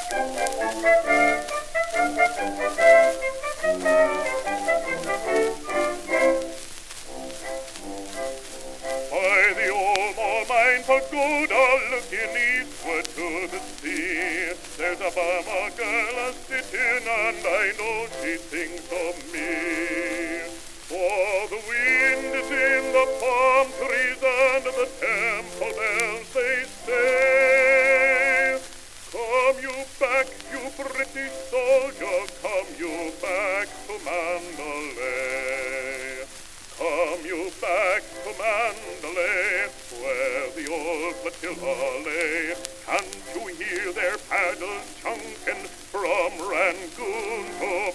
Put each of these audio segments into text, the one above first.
By the old Moormine pagoda, looking eastward to the sea, there's a Burma girl a-sitting, and I know she thinks of me. For the wind is in the palm trees and the temple bells they say, come you back, you British soldier, come you back to Mandalay. Come you back to Mandalay, where the old flotilla lay. Can't you hear their paddles chunking from Rangoon to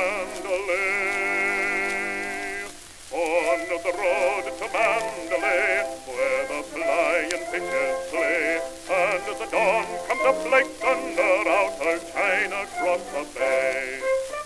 Mandalay? On the road to Mandalay, where the flying fishes play, and the dawn comes up like thunder out of China across the bay.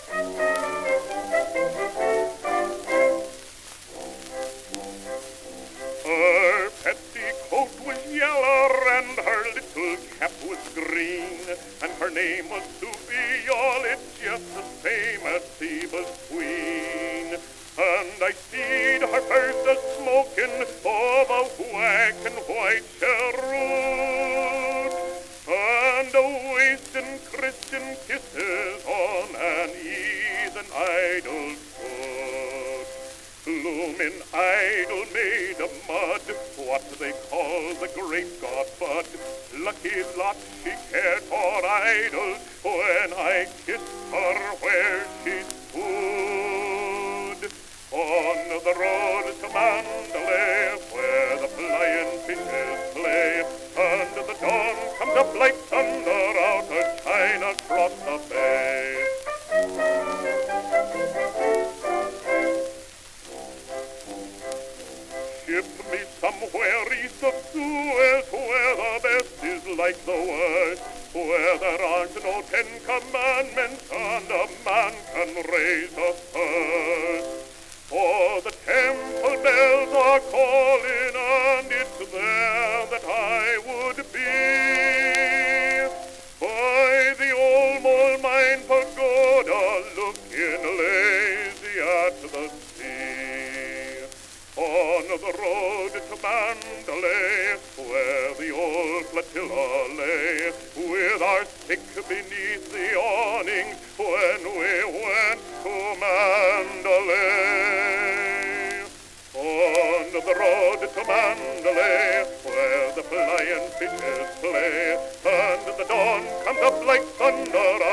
Her petticoat was yellow and her little cap was green, and her name was Subi, all it's just the same as Seba's queen. And I seed her first a-smoking of a whack and white cheroot, and a-wasting Christian kisses on an heathen idol's foot. Blooming idol made of mud, what they call the grape god bud. Lucky lot she cared for idols when I kissed her where she stood. On the road to Mandalay, where the flying fishes play, and the dawn comes up like thunder out of China across the bay. Ship me somewhere east of Suez, where the best is like the worst, where there aren't no 10 commandments and a man can raise a thirst. For the temple bells are calling, and it's there that I would be. By the old Moormine pagoda, looking lazy at the sea. On the road to Mandalay, where the old flotilla lay, with our sick beneath the awning, when we went to Mandalay. On the road to Mandalay, where the flying fishes play, and the dawn comes up like thunder